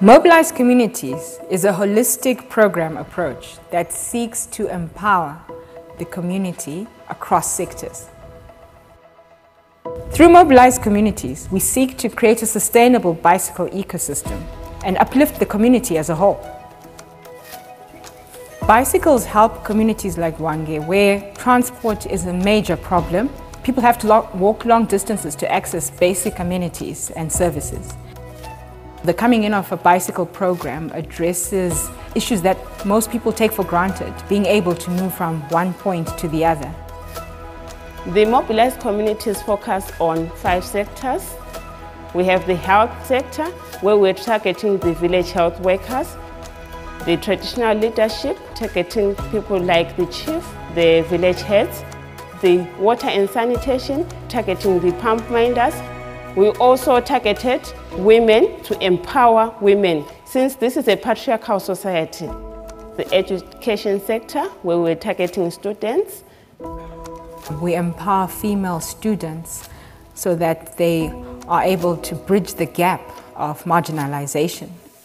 Mobilize Communities is a holistic program approach that seeks to empower the community across sectors. Through Mobilize Communities, we seek to create a sustainable bicycle ecosystem and uplift the community as a whole. Bicycles help communities like Wange, where transport is a major problem. People have to walk long distances to access basic amenities and services. The coming in of a bicycle program addresses issues that most people take for granted, being able to move from one point to the other. The Mobilize Communities focus on 5 sectors. We have the health sector, where we're targeting the village health workers, the traditional leadership, targeting people like the chief, the village heads, the water and sanitation, targeting the pump minders. We also targeted women to empower women, since this is a patriarchal society. The education sector, where we're targeting students. We empower female students so that they are able to bridge the gap of marginalization.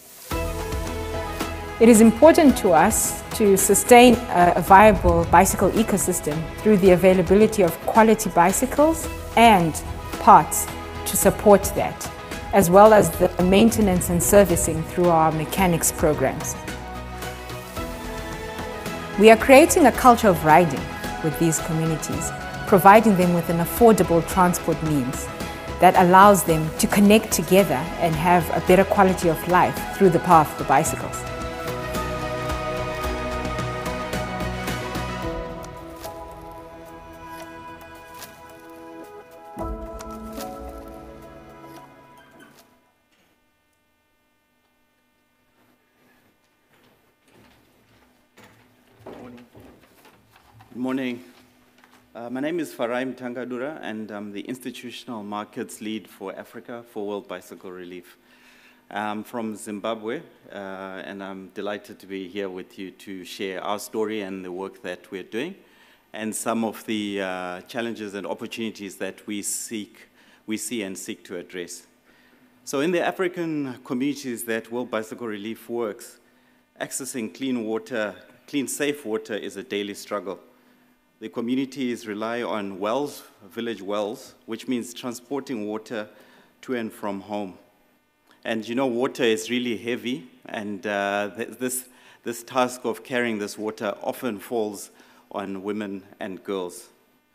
It is important to us to sustain a viable bicycle ecosystem through the availability of quality bicycles and parts to support that, as well as the maintenance and servicing through our mechanics programs. We are creating a culture of riding with these communities, providing them with an affordable transport means that allows them to connect together and have a better quality of life through the power of the bicycles. Good morning. My name is Farayi Mtangadura, and I'm the Institutional Markets Lead for Africa for World Bicycle Relief. I'm from Zimbabwe, and I'm delighted to be here with you to share our story and the work that we're doing, and some of the challenges and opportunities that we see and seek to address. So in the African communities that World Bicycle Relief works, accessing clean, safe water is a daily struggle. The communities rely on wells, village wells, which means transporting water to and from home. And you know, water is really heavy, and this task of carrying this water often falls on women and girls.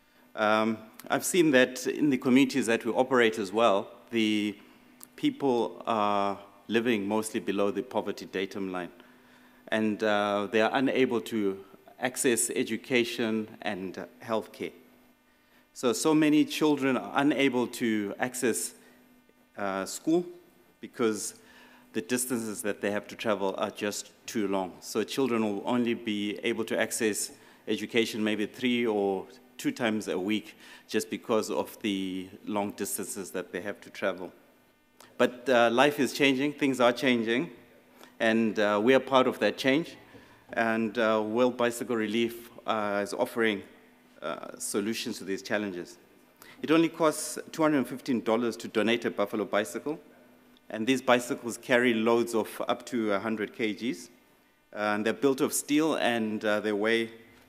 I've seen that in the communities that we operate as well, the people are living mostly below the poverty datum line, and they are unable to access education and healthcare. So many children are unable to access school because the distances that they have to travel are just too long. So children will only be able to access education maybe 3 or 2 times a week just because of the long distances that they have to travel. But life is changing, things are changing, and we are part of that change. And World Bicycle Relief is offering solutions to these challenges. It only costs $215 to donate a Buffalo bicycle, and these bicycles carry loads of up to 100 kgs. And they're built of steel, and they weigh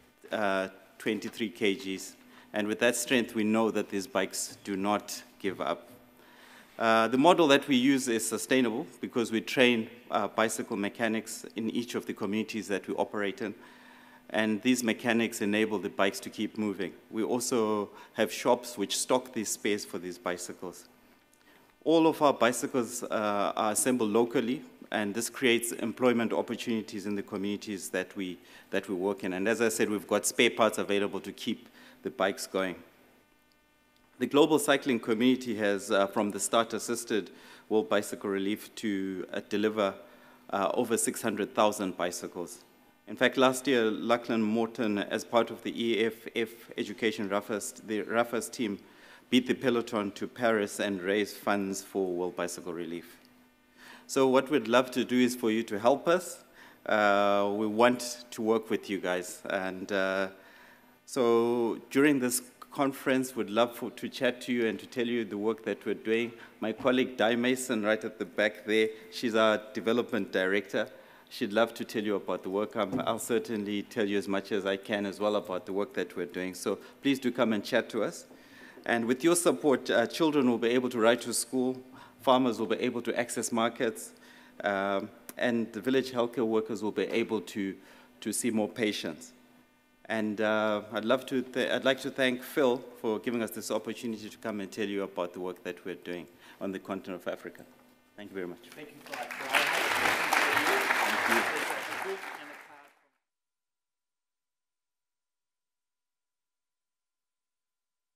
23 kgs. And with that strength, we know that these bikes do not give up. The model that we use is sustainable because we train bicycle mechanics in each of the communities that we operate in, and these mechanics enable the bikes to keep moving. We also have shops which stock this space for these bicycles. All of our bicycles are assembled locally, and this creates employment opportunities in the communities that we work in. And as I said, we've got spare parts available to keep the bikes going. The global cycling community has, from the start, assisted World Bicycle Relief to deliver over 600,000 bicycles. In fact, last year, Lachlan Morton, as part of the EFF Education the Rafas team, beat the peloton to Paris and raised funds for World Bicycle Relief. So what we'd love to do is for you to help us. We want to work with you guys. And so during this conference. Would love to chat to you and to tell you the work that we're doing. My colleague Di Mason, right at the back there, she's our development director. She'd love to tell you about the work. I'll certainly tell you as much as I can as well about the work that we're doing. So please do come and chat to us. And with your support, children will be able to ride to school, farmers will be able to access markets, and the village healthcare workers will be able to see more patients. And I'd like to thank Phil for giving us this opportunity to come and tell you about the work that we're doing on the continent of Africa. Thank you very much. Thank you so much. Thank you.